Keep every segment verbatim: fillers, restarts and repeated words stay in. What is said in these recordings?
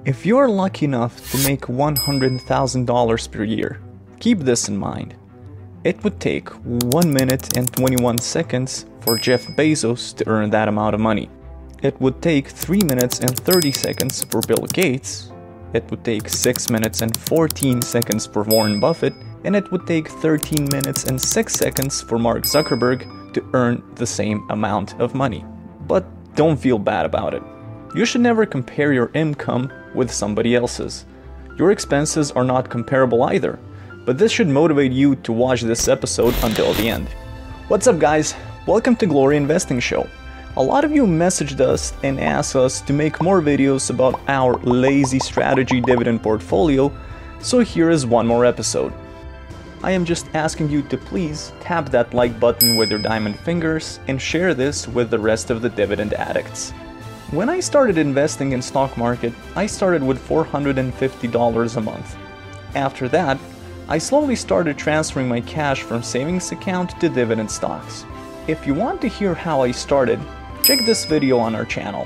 If you're lucky enough to make one hundred thousand dollars per year, keep this in mind. It would take one minute and twenty-one seconds for Jeff Bezos to earn that amount of money. It would take three minutes and thirty seconds for Bill Gates. It would take six minutes and fourteen seconds for Warren Buffett. And it would take thirteen minutes and six seconds for Mark Zuckerberg to earn the same amount of money. But don't feel bad about it. You should never compare your income with somebody else's. Your expenses are not comparable either, but this should motivate you to watch this episode until the end. What's up guys? Welcome to Glory Investing Show. A lot of you messaged us and asked us to make more videos about our lazy strategy dividend portfolio, so here is one more episode. I am just asking you to please tap that like button with your diamond fingers and share this with the rest of the dividend addicts. When I started investing in stock market, I started with four hundred fifty dollars a month. After that, I slowly started transferring my cash from savings account to dividend stocks. If you want to hear how I started, check this video on our channel.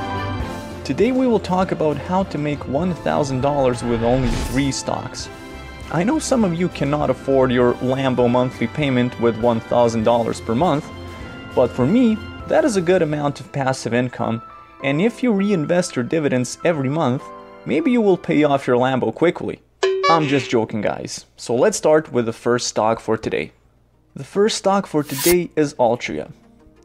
Today we will talk about how to make one thousand dollars with only three stocks. I know some of you cannot afford your Lambo monthly payment with one thousand dollars per month, but for me, that is a good amount of passive income, and if you reinvest your dividends every month, maybe you will pay off your Lambo quickly. I'm just joking guys, so let's start with the first stock for today. The first stock for today is Altria.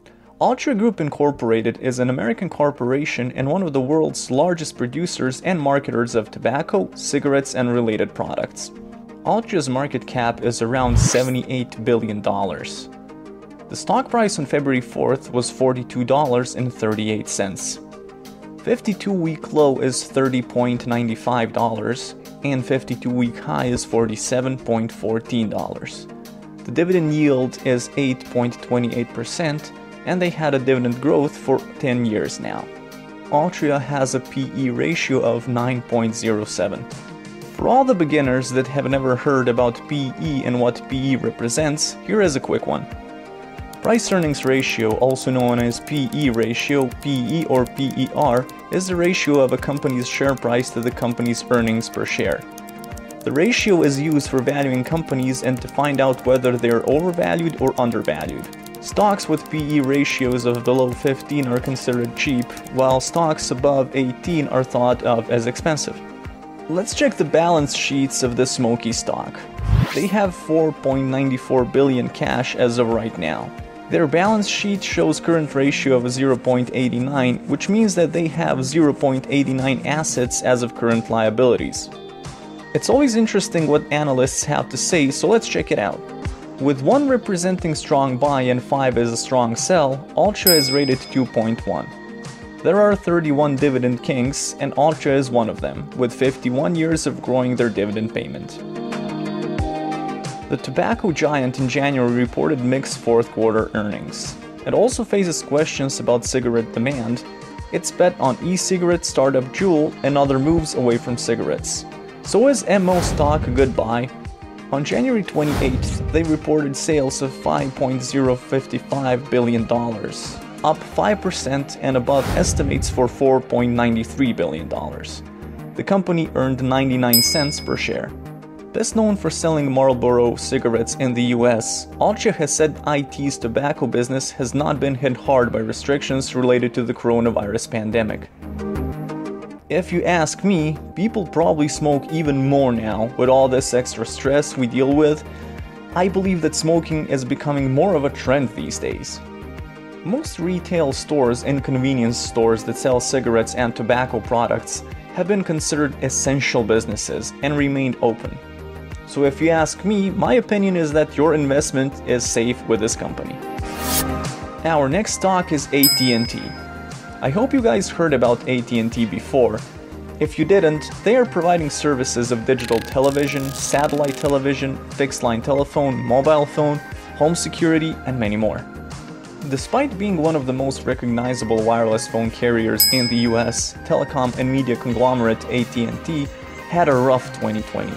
Altria Group Incorporated is an American corporation and one of the world's largest producers and marketers of tobacco, cigarettes, and related products. Altria's market cap is around seventy-eight billion dollars. The stock price on February fourth was forty-two dollars and thirty-eight cents. fifty-two week low is thirty dollars and ninety-five cents and fifty-two week high is forty-seven dollars and fourteen cents. The dividend yield is eight point two eight percent and they had a dividend growth for ten years now. Altria has a P E ratio of nine point zero seven. For all the beginners that have never heard about P E and what P E represents, here is a quick one. Price-earnings ratio, also known as P E ratio, P E or P E R, is the ratio of a company's share price to the company's earnings per share. The ratio is used for valuing companies and to find out whether they are overvalued or undervalued. Stocks with P E ratios of below fifteen are considered cheap, while stocks above eighteen are thought of as expensive. Let's check the balance sheets of the Smoky stock. They have four point nine four billion cash as of right now. Their balance sheet shows current ratio of zero point eight nine, which means that they have zero point eight nine assets as of current liabilities. It's always interesting what analysts have to say, so let's check it out. With one representing strong buy and five as a strong sell, Altria is rated two point one. There are thirty-one dividend kings, and Altria is one of them, with fifty-one years of growing their dividend payment. The tobacco giant in January reported mixed fourth quarter earnings. It also faces questions about cigarette demand. It's bet on e-cigarette startup Juul and other moves away from cigarettes. So is M O stock a good buy? On January twenty-eighth, they reported sales of five point zero five five billion dollars. Up five percent and above estimates for four point nine three billion dollars. The company earned ninety-nine cents per share. Best known for selling Marlboro cigarettes in the U S, Altria has said I T's tobacco business has not been hit hard by restrictions related to the coronavirus pandemic. If you ask me, people probably smoke even more now with all this extra stress we deal with. I believe that smoking is becoming more of a trend these days. Most retail stores and convenience stores that sell cigarettes and tobacco products have been considered essential businesses and remained open. So if you ask me, my opinion is that your investment is safe with this company. Our next stock is A T and T. I hope you guys heard about A T and T before. If you didn't, they are providing services of digital television, satellite television, fixed line telephone, mobile phone, home security, and many more. Despite being one of the most recognizable wireless phone carriers in the U S, telecom and media conglomerate A T and T had a rough twenty twenty.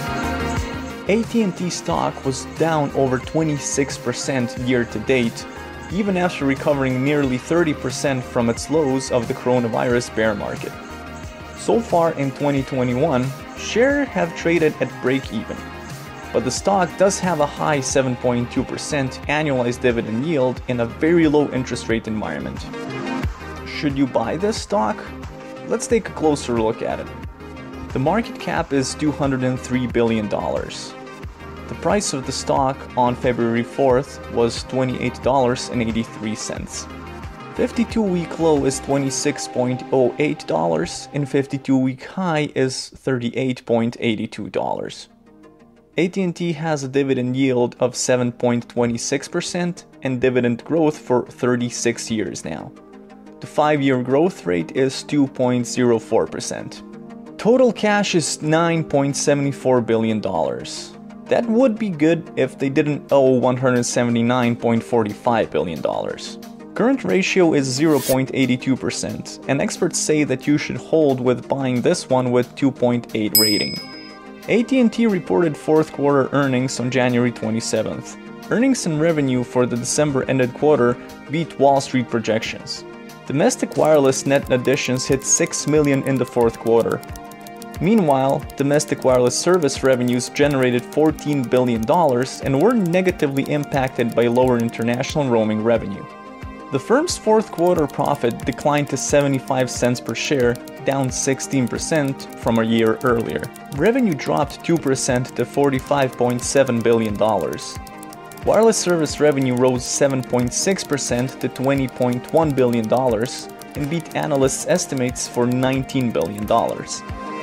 A T and T stock was down over twenty-six percent year to date, even after recovering nearly thirty percent from its lows of the coronavirus bear market. So far in twenty twenty-one, shares have traded at break-even, but the stock does have a high seven point two percent annualized dividend yield in a very low interest rate environment. Should you buy this stock? Let's take a closer look at it. The market cap is two hundred three billion dollars. The price of the stock on February fourth was twenty-eight dollars and eighty-three cents. fifty-two week low is twenty-six point zero eight dollars and fifty-two week high is thirty-eight point eight two dollars. A T and T has a dividend yield of seven point two six percent and dividend growth for thirty-six years now. The five-year growth rate is two point zero four percent. Total cash is nine point seven four billion dollars. That would be good if they didn't owe one hundred seventy-nine point four five billion dollars. Current ratio is zero point eight two percent, and experts say that you should hold with buying this one with two point eight rating. A T and T reported fourth quarter earnings on January twenty-seventh. Earnings and revenue for the December-ended quarter beat Wall Street projections. Domestic wireless net additions hit six million in the fourth quarter. Meanwhile, domestic wireless service revenues generated fourteen billion dollars and were negatively impacted by lower international roaming revenue. The firm's fourth quarter profit declined to seventy-five cents per share, down sixteen percent from a year earlier. Revenue dropped two percent to forty-five point seven billion dollars. Wireless service revenue rose seven point six percent to twenty point one billion dollars and beat analysts' estimates for nineteen billion dollars.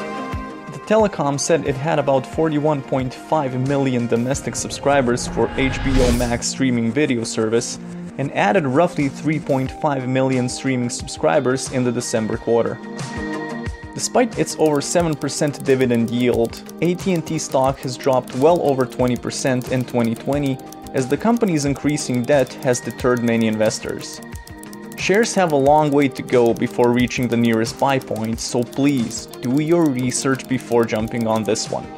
The telecom said it had about forty-one point five million domestic subscribers for H B O Max streaming video service and added roughly three point five million streaming subscribers in the December quarter. Despite its over seven percent dividend yield, A T and T stock has dropped well over twenty percent in twenty twenty as the company's increasing debt has deterred many investors. Shares have a long way to go before reaching the nearest buy point, so please do your research before jumping on this one.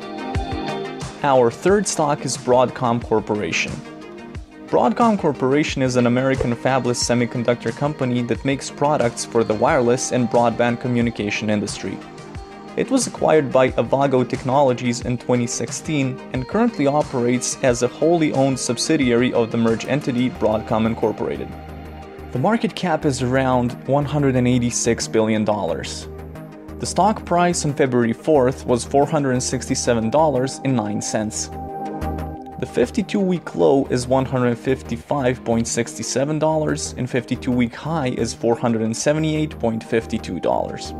Our third stock is Broadcom Corporation. Broadcom Corporation is an American fabless semiconductor company that makes products for the wireless and broadband communication industry. It was acquired by Avago Technologies in twenty sixteen and currently operates as a wholly owned subsidiary of the merged entity Broadcom Incorporated. The market cap is around one hundred eighty-six billion dollars. The stock price on February fourth was four hundred sixty-seven dollars and nine cents. The fifty-two week low is one hundred fifty-five point six seven dollars and fifty-two week high is four hundred seventy-eight point five two dollars.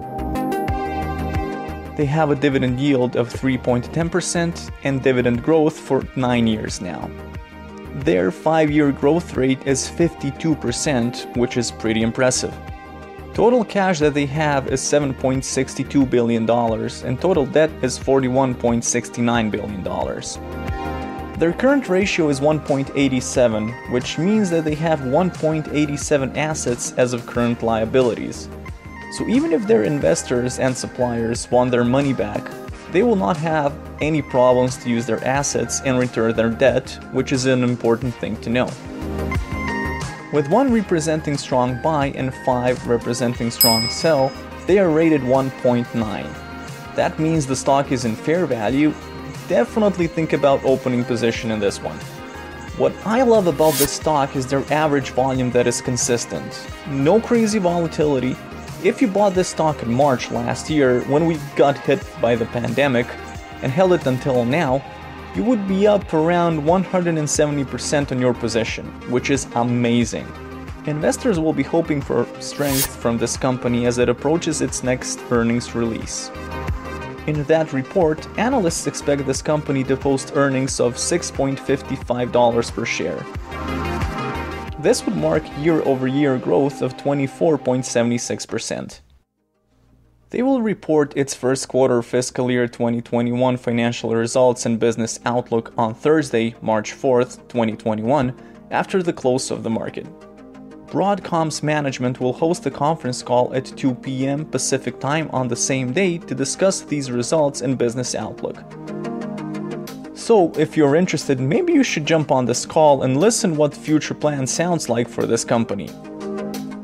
They have a dividend yield of three point one zero percent and dividend growth for nine years now. Their five-year growth rate is fifty-two percent, which is pretty impressive. Total cash that they have is seven point six two billion dollars and total debt is forty-one point six nine billion dollars. Their current ratio is one point eight seven, which means that they have one point eight seven assets as of current liabilities. So even if their investors and suppliers want their money back, they will not have any problems to use their assets and return their debt, which is an important thing to know. With one representing strong buy and five representing strong sell, they are rated one point nine. That means the stock is in fair value. Definitely think about opening position in this one. What I love about this stock is their average volume that is consistent. No crazy volatility. If you bought this stock in March last year when we got hit by the pandemic and held it until now, you would be up around one hundred seventy percent on your position, which is amazing. Investors will be hoping for strength from this company as it approaches its next earnings release. In that report, analysts expect this company to post earnings of six point five five dollars per share. This would mark year-over-year growth of twenty-four point seven six percent. They will report its first quarter fiscal year twenty twenty-one financial results and business outlook on Thursday, March fourth, twenty twenty-one, after the close of the market. Broadcom's management will host a conference call at two p m Pacific Time on the same day to discuss these results and business outlook. So, if you're interested, maybe you should jump on this call and listen what future plan sounds like for this company.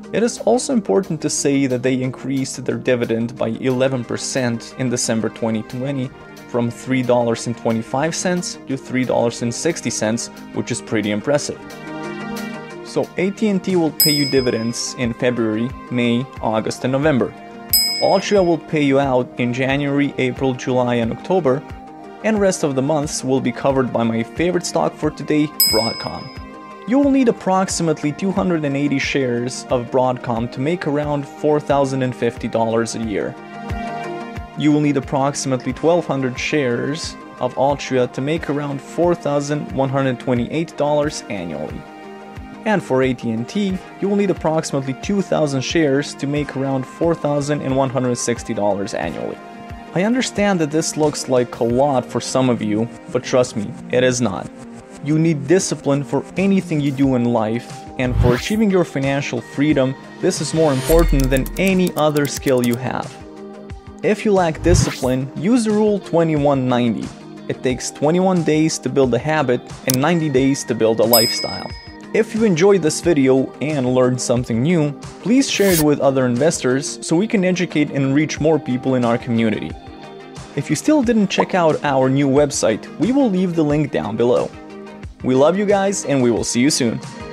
It is also important to say that they increased their dividend by eleven percent in December twenty twenty from three dollars and twenty-five cents to three dollars and sixty cents, which is pretty impressive. So A T and T will pay you dividends in February, May, August and November. Altria will pay you out in January, April, July and October, and rest of the months will be covered by my favorite stock for today, Broadcom. You will need approximately two hundred eighty shares of Broadcom to make around four thousand fifty dollars a year. You will need approximately twelve hundred shares of Altria to make around four thousand one hundred twenty-eight dollars annually. And for A T and T, you will need approximately two thousand shares to make around four thousand one hundred sixty dollars annually. I understand that this looks like a lot for some of you, but trust me, it is not. You need discipline for anything you do in life, and for achieving your financial freedom, this is more important than any other skill you have. If you lack discipline, use the rule twenty-one ninety. It takes twenty-one days to build a habit and ninety days to build a lifestyle. If you enjoyed this video and learned something new, please share it with other investors so we can educate and reach more people in our community. If you still didn't check out our new website, we will leave the link down below. We love you guys and we will see you soon.